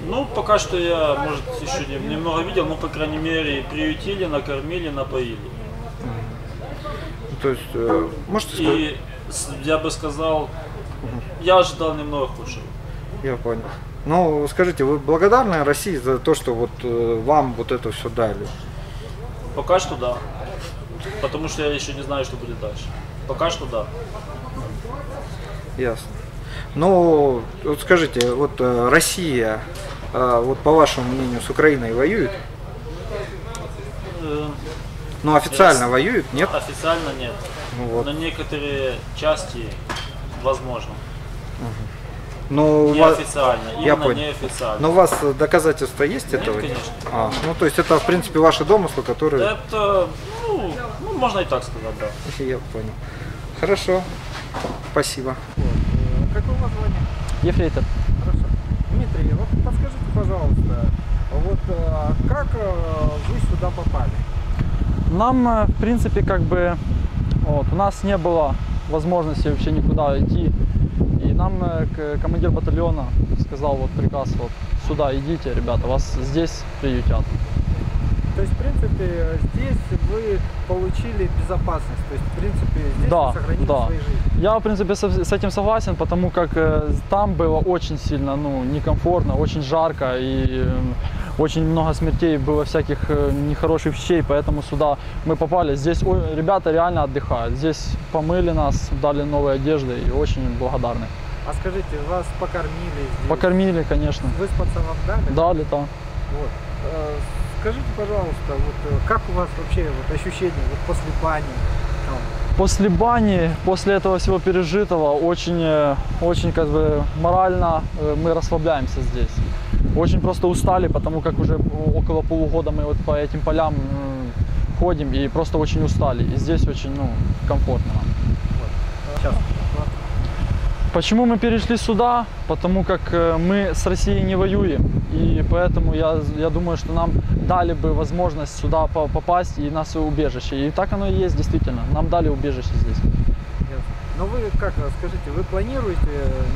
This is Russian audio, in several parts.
Ну, пока что я, может, еще немного видел, но, по крайней мере, приютили, накормили, напоили. То есть, можете сказать? И я бы сказал, я ожидал немного худшего. Я понял. Ну, скажите, вы благодарны России за то, что вот вам вот это все дали? Пока что да. Потому что я еще не знаю, что будет дальше. Пока что да. Ясно. Ну, вот скажите, вот Россия, вот по вашему мнению, с Украиной воюет? Ну, официально воюет, нет? Официально нет. Ну, вот. На некоторые части возможно. Ну, Неофициально, я именно понял. неофициально. Но у вас доказательства есть этого? Конечно. Ну, то есть это, в принципе, ваши домыслы, которые... Это, ну, можно и так сказать, да. Я понял. Хорошо. Спасибо. Как у вас звание? Ефрейтор. Хорошо. Дмитрий, вот подскажите, пожалуйста, вот как вы сюда попали? Нам, в принципе, как бы, вот, у нас не было возможности вообще никуда идти. И нам командир батальона сказал вот приказ, вот сюда идите, ребята, вас здесь приютят. То есть, в принципе, здесь вы получили безопасность, то есть, в принципе, здесь Да, вы сохранили да. свои жизни. Я, в принципе, с этим согласен, потому как там было очень сильно, ну, некомфортно, очень жарко и очень много смертей было, всяких нехороших вещей, поэтому сюда мы попали. Здесь ребята реально отдыхают. Здесь помыли нас, дали новые одежды и очень благодарны. А скажите, вас покормили здесь? Покормили, конечно. Выспаться вам дали? Дали, да. Вот. Скажите, пожалуйста, вот как у вас вообще вот ощущения вот после бани? После бани, после этого всего пережитого, очень как бы морально мы расслабляемся здесь. Очень просто устали, потому как уже около полугода мы вот по этим полям ходим и просто очень устали. И здесь очень, ну, комфортно нам. Сейчас. Почему мы перешли сюда? Потому как мы с Россией не воюем. И поэтому я думаю, что нам дали бы возможность сюда попасть и нас убежище. И так оно и есть, действительно. Нам дали убежище здесь. Но вы как, скажите, вы планируете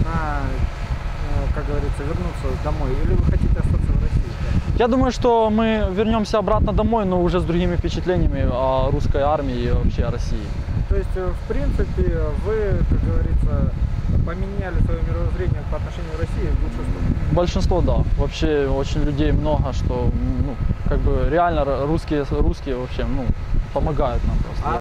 как говорится, вернуться домой или вы хотите остаться в России? Я думаю, что мы вернемся обратно домой, но уже с другими впечатлениями о русской армии и вообще о России. То есть, в принципе, вы, как говорится, поменяли свое мировоззрение по отношению к России в лучшую сторону? Большинство, да. Вообще очень людей много, что, ну, как бы реально русские вообще, ну, помогают нам просто.